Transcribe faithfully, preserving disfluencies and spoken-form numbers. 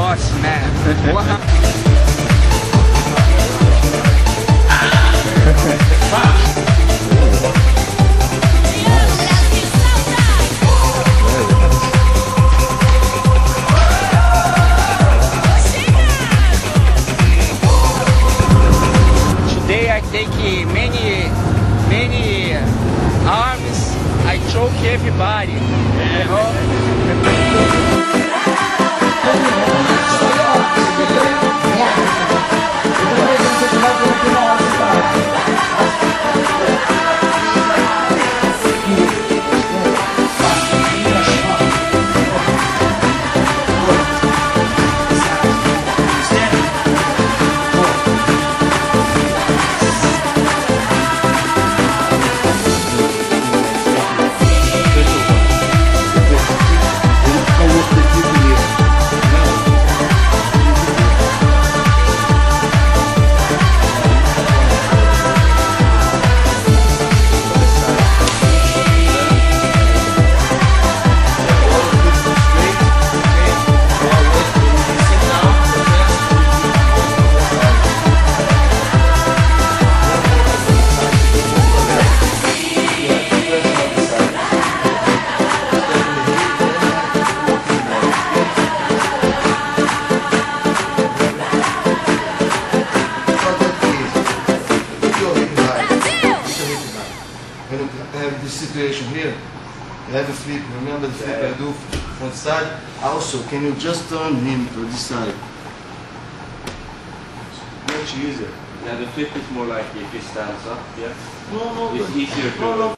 negócio, né? Porra. Today I take many, many arms. I choke everybody. You know? When you have this situation here, you have a flip, remember the flip yeah. I do from the side? Also, can you just turn him to this side? Much easier. Yeah, the flip is more like if he stands up, yeah? No, no, it's easier to... No, no.